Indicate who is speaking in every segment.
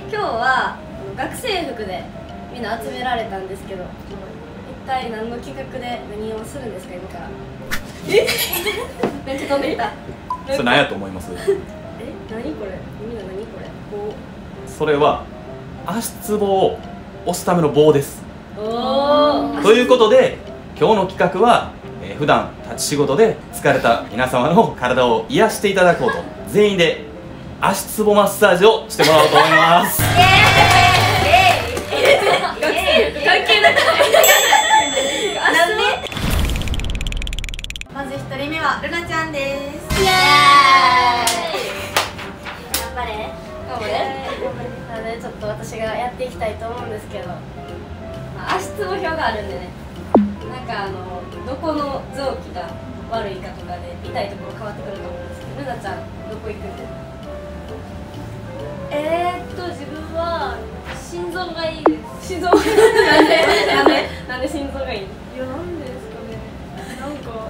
Speaker 1: 今日は学生服でみんな集められたんですけど、一体何の企画で何をするんですか今から。めっちゃ飛んできた。
Speaker 2: それ何やと思います？
Speaker 1: 何これ、みんな何これ。
Speaker 2: それは足つぼを押すための棒です。
Speaker 1: おお。
Speaker 2: ということで今日の企画は、普段立ち仕事で疲れた皆様の体を癒していただこうと、全員で足つぼマッサージをしてもらおうと思います。
Speaker 1: 関係なくない？なんで？
Speaker 3: まず1人目はルナちゃんです。
Speaker 1: イエーイ。
Speaker 3: 頑張れ。
Speaker 1: なのでちょっと私がやっていきたいと思うんですけど、足つぼ表があるんでね、なんかどこの臓器が悪いかとかで痛いところ変わってくると思うんですけど、ルナちゃんどこ行くんで？
Speaker 3: 自分は心臓がいいです。
Speaker 1: 心臓なんで心臓がいい？
Speaker 3: いや、なんでですかね。なんか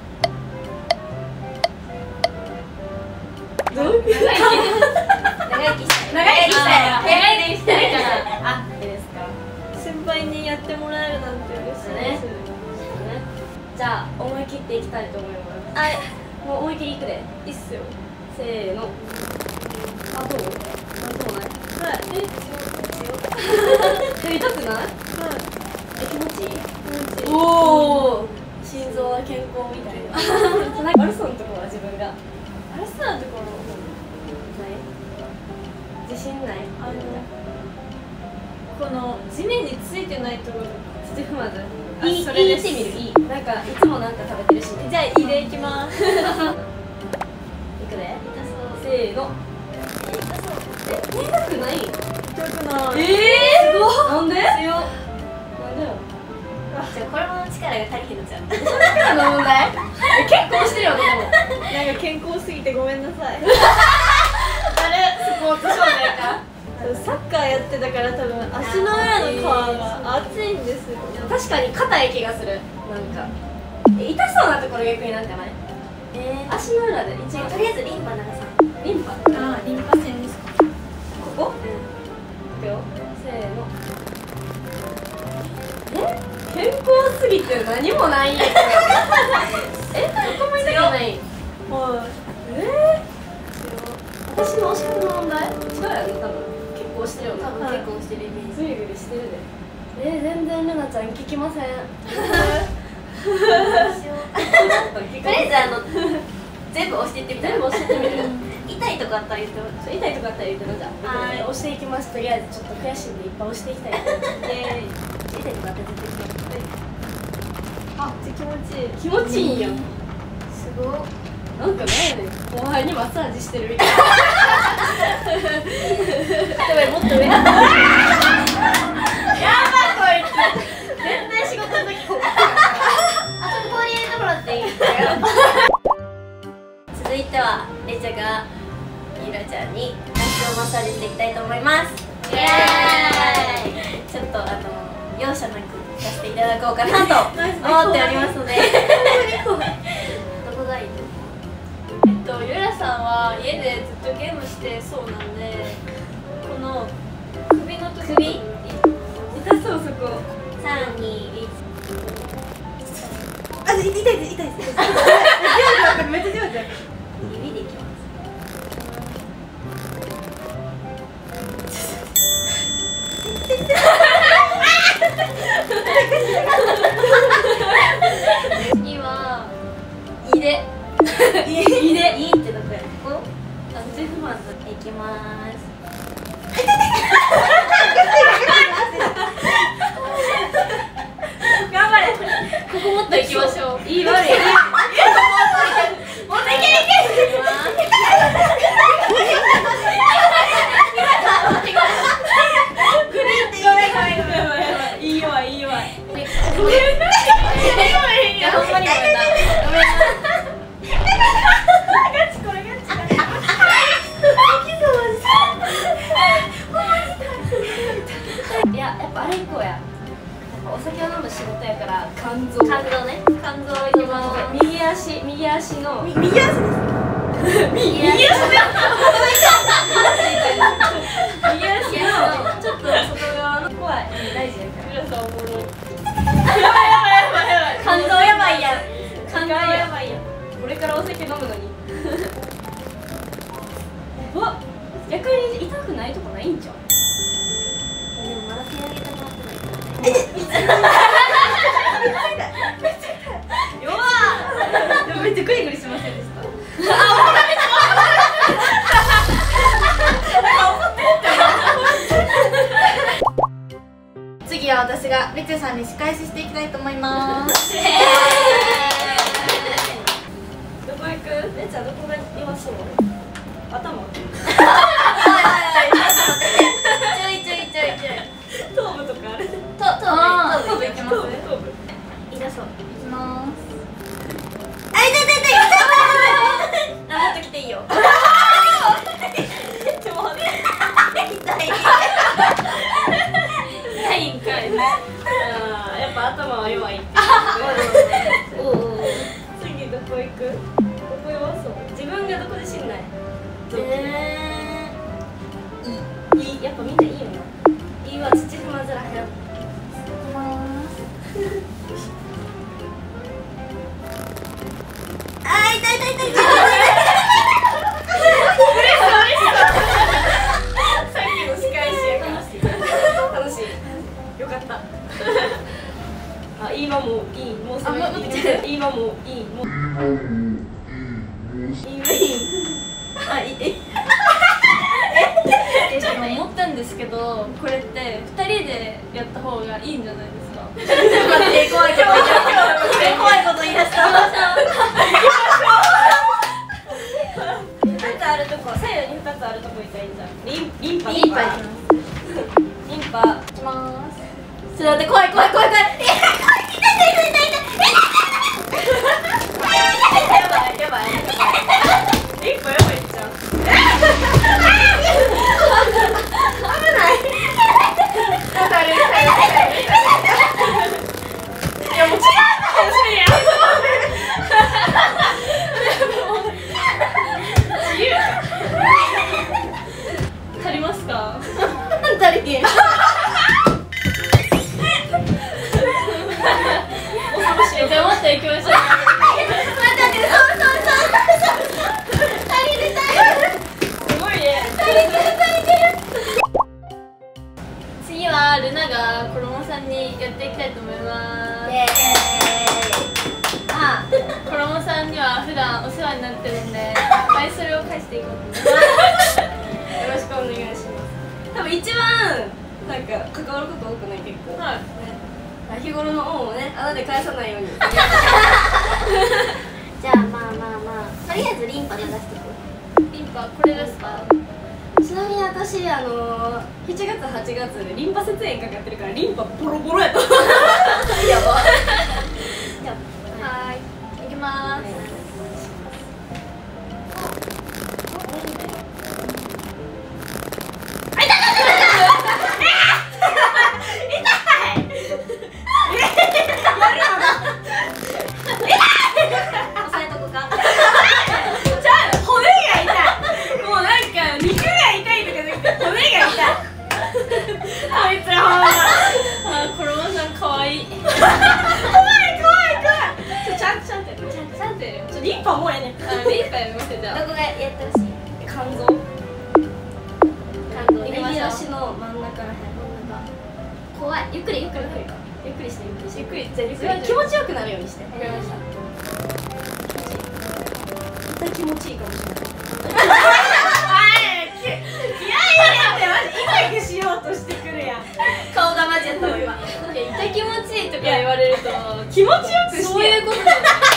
Speaker 1: どういう長生きしたいから。あ、いいですか。
Speaker 3: 先輩にやってもらえるなんて嬉しいです。
Speaker 1: じゃあ思い切っていきたいと思います。もう思い切りいくで。
Speaker 3: いいっすよ。
Speaker 1: せーの。あ、どう？なんともない。
Speaker 3: はい。
Speaker 1: 痛くない？気持ちいい？
Speaker 3: 気持ちいい。
Speaker 1: おお。心臓は健康みたいな。悪そうなところは自分が。
Speaker 3: あれさ、ところ。
Speaker 1: 自信ない？
Speaker 3: この地面についてないところ。
Speaker 1: 土踏まず。
Speaker 3: いい、それです。
Speaker 1: いいってみる。いい。なんかいつもなんか食べてるし。
Speaker 3: じゃあ、いでいきます。
Speaker 1: いくで。
Speaker 3: 痛そう。
Speaker 1: せーの。痛くない？
Speaker 3: 痛くない。
Speaker 1: すごい。なんで？強っ。なんでよ。
Speaker 3: じゃあ、これも力が足りへんのじゃん。
Speaker 1: 力の問題？結構してるよね。
Speaker 3: なんか健康すぎてごめんなさい。
Speaker 1: あれスポーツ少年か。
Speaker 3: サッカーやってたから多分足の裏の皮が熱いんですよ。
Speaker 1: 確かに硬い気がする。なんか痛そうなところ逆になんかない？足の裏で一番。
Speaker 3: とりあえずリンパ流さん。
Speaker 1: リンパ？
Speaker 3: ああ、リンパ腺ですか。
Speaker 1: ここ？いくよ。せーの。健康すぎて何もないんやけど。どこも痛くない？
Speaker 3: はい。
Speaker 1: 私の押し方の問題？違うやろ多分。結構してるよ。多分
Speaker 3: はい
Speaker 1: 結構してるイメージ。グリグリしてるで。全然ルナちゃん聞きません。
Speaker 3: とりあえず全部押していってみたら。
Speaker 1: 全部押してみる。
Speaker 3: 痛いとこあったら言ってもらって。
Speaker 1: 痛いとこあったら言ってなじゃん。押していきます。とりあえずちょっと悔しいんでいっぱい押していきたい。痛いとこあったら絶対言って。
Speaker 3: あ、気持ちいい。
Speaker 1: 気持ちいいんやん。
Speaker 3: すごい。
Speaker 1: なんかね、後輩にマッサージしてるみたいな。もっと上。やばいこいつ。全然仕事の時。
Speaker 3: ちょっと氷入れてもらっていい？続いてはレチャがゆらちゃんに足をマッサージしていきたいと思います。イエーイ。ちょっと容赦なくさせていただこうかなと思っておりますので。どこがいい？ゆらさんは家でずっとゲームしてそうなんで、この首のところ。痛そうそこ。3、2、1。
Speaker 1: あ、痛いです。めっちゃ強いじゃん。
Speaker 3: 指でいきます。次は胃で。胃ってどこや？ここ？ジェフマンズいきます。頑張れ。ここもっといきましょう。いい悪い。もっといけいけ。いいわ。ほんまにごめんな。いや、やっぱあれ行こうや。お酒を飲む仕事やから肝臓ね。肝臓いきます。右足の右足です右足
Speaker 1: おもろ。
Speaker 3: やばいやばい。肝臓やばいやん。肝臓やばいやん。
Speaker 1: これからお酒飲むのに。うわ、逆に痛くないとかないんじゃん。
Speaker 3: でもまだ手上げてもらってないからね。
Speaker 1: 弱っ。でもめっちゃグリグリしませんでした。
Speaker 4: 次は私がレチェさんに仕返ししていきたいと思います。
Speaker 1: どこ行く？えちゃんどこが弱そう？頭？
Speaker 3: ちょい。
Speaker 1: 頭部とかある？
Speaker 3: 頭部
Speaker 4: いきます。
Speaker 1: 頭部。
Speaker 3: 痛そう。
Speaker 4: いきます。
Speaker 3: あ、痛い。もっと来ていいよ。痛いんかい。
Speaker 1: やっぱ頭は弱いって。次どこ行く？どこ弱そう？自分がどこで死んない？やっぱみんないいよな。いいわ、土踏まずらへん。
Speaker 3: あ、痛い。
Speaker 1: さっきの仕返しやから楽しい。よかった。あ、今もいい。もうそれ今もいい。もうあ、いい。
Speaker 4: ちょっと思ったんですけど、これって2人でやった方がいいんじゃないですか。
Speaker 3: 待って、怖いこと言い出した。2つあるとこ、左右に2つあるとこいたらいいんじゃん。
Speaker 1: リンパ。
Speaker 3: リンパいきます。
Speaker 1: いきます。
Speaker 3: ちょっと待って、怖い。痛い。やばい。
Speaker 1: リンパやばいじゃん。いやもう違うかもしれんやん。自由か。足りますか？
Speaker 3: 足りてん。
Speaker 1: 恐ろしい。
Speaker 4: じゃあもっと行きましょう。
Speaker 1: すごいね。
Speaker 4: 次はルナが衣さんにやっていきたいと思います。衣さんには普段お世話になってるんで、倍それを返していこうと思います。
Speaker 1: よろしくお願いします。多分一番なんか関わること多くない結構。
Speaker 4: はい。
Speaker 1: 日頃の恩をね、穴で返さないように。
Speaker 3: じゃあまあとりあえずリンパ流してく。
Speaker 4: リンパこれですか？
Speaker 1: ちなみに私7月8月リンパ節炎かかってるからリンパボロボロやと。
Speaker 3: やば。
Speaker 4: はい。いきます。
Speaker 3: 押さえとこか。
Speaker 1: 骨が痛い。もうなんか肉が痛いとかじゃなくて骨が痛い。こいつらほんま。
Speaker 4: 衣さん可愛い。
Speaker 1: 怖い。ちゃんとリンパもうええねん。
Speaker 4: リンパやりますよじゃあ。
Speaker 3: どこがやってほしい？
Speaker 1: 肝臓。
Speaker 3: 行きましょう。
Speaker 1: 右足の真ん中らへん。
Speaker 3: 怖い。ゆっくり。
Speaker 1: ゆっくりして。
Speaker 4: ゆっくり。
Speaker 1: 気持ちよくなるようにして。
Speaker 4: わかりました。
Speaker 1: 絶対気持ちいいかもしれない。痛くしようとしてくるやん。
Speaker 3: 顔がマジやったわ今。
Speaker 4: 痛気持ちいいとか言われると
Speaker 1: 気持ちよくして。
Speaker 4: そういうことだよ。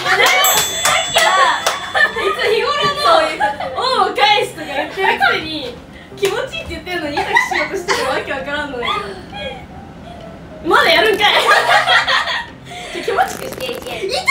Speaker 1: いつ日頃の恩を返すとか言ってるくせに気持ちいいって言ってるのに痛くしようとしてるわけわからんのだけど。まだやるんかい。気持ちよくして。痛いって。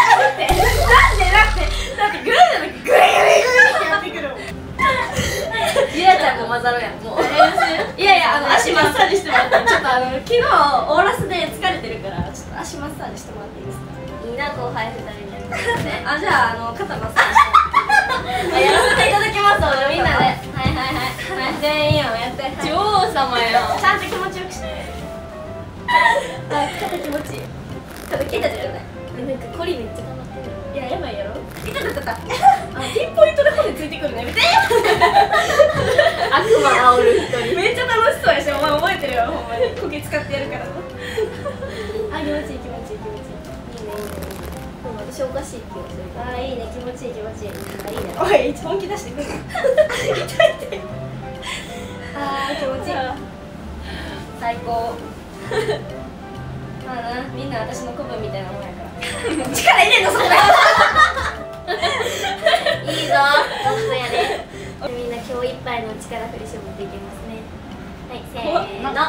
Speaker 1: だってグーじゃなくてグリグリってやってくるもん。
Speaker 3: ゆらちゃんも混ざろうやん。もう。
Speaker 1: いや足マッサージしてもらってちょっと昨日オーラスで疲れてるからちょっと足マッサージしてもらっていいですか？
Speaker 3: いいな後輩2人で。
Speaker 1: じゃあ肩マッサージして
Speaker 3: やらせていただきます。みんなで。
Speaker 1: 全員やって
Speaker 4: 女王様やん。
Speaker 1: ちゃんと気持ちよくして。
Speaker 3: 肩気持ちいい。肩切ったじゃない。なんかコリめっちゃ溜まってる。
Speaker 1: いや、やばいやろ。
Speaker 3: 痛かった。
Speaker 1: ピンポイントで骨ついてくるのやめて。
Speaker 3: 悪魔煽る人に。
Speaker 1: めっちゃ楽しそうやし、お前覚えてるよ、ほんまに。苔使ってやるから。
Speaker 3: 気持ちいい気持ちいい気持ちいい。いいねいいね。でも私おかしい気がする。いいね気持ちいい気持ちいい。いいね。
Speaker 1: おい、本気出してくる。痛いって。
Speaker 3: 気持ちいい。
Speaker 1: 最高。まあな、みんな私の子分みたいなもんやから。力入れんのそこだ。
Speaker 3: いいぞ。本当やね。みんな今日いっぱいの力振り絞っていきますね。はい、せーの。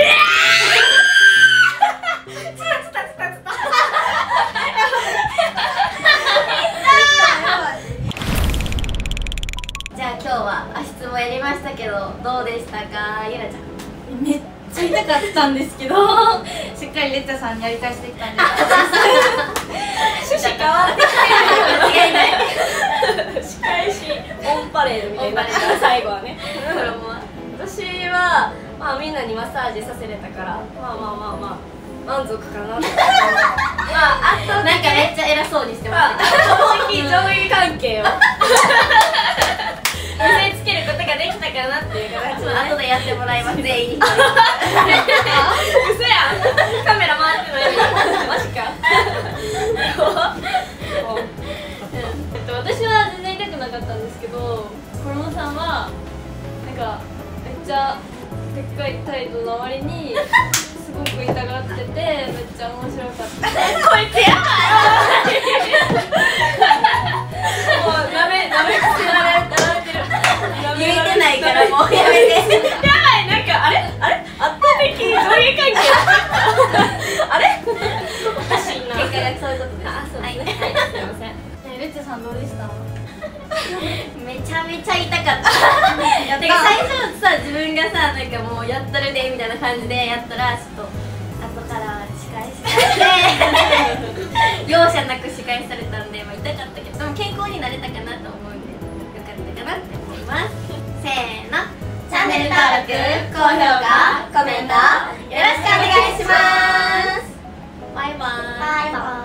Speaker 3: じゃあ今日は足つぼやりましたけどどうでしたか、ゆらちゃん。
Speaker 1: めっちゃ痛かったんですけど、しっかりレッチャさんにやり返してきたんで。趣旨変わってきてる。
Speaker 3: 間違いない。
Speaker 1: 仕返しオンパレードみたいになってた最後はね。私はまあみんなにマッサージさせれたから、まあ満足かな。まああと
Speaker 3: なんかめっちゃ偉そうにしてました。
Speaker 1: 上位関係を見せつけることができたかなっていう形で、
Speaker 3: 後でやってもらいます全員に。
Speaker 1: 嘘やん。カメラ回ってない。マジか。
Speaker 4: 私は全然痛くなかったんですけど、衣さんはなんかめっちゃでっかい態度の割にすごく痛がっててめっちゃ面白かった。
Speaker 1: こいつやばい。もうなめくせられてる。
Speaker 3: 言えてないからもうやめて。
Speaker 1: やばい、なんかあれ圧倒的上下関係。あれおかしいな。
Speaker 3: 結果がそういうことです。
Speaker 1: そうですね。
Speaker 3: はい、
Speaker 1: すいません。
Speaker 4: レッチャさんどうでした？
Speaker 3: めちゃめちゃ痛かった。なんか最初さ、自分がさ、なんかもうやったるでみたいな感じでやったら、ちょっと後から仕返しされて容赦なく仕返しされたんで、まあ、痛かったけど、でも健康になれたかなと思うんでよかったかなって思います。せーの、チャンネル登録、高評価、コメントよろしくお願いします。バイバーイ。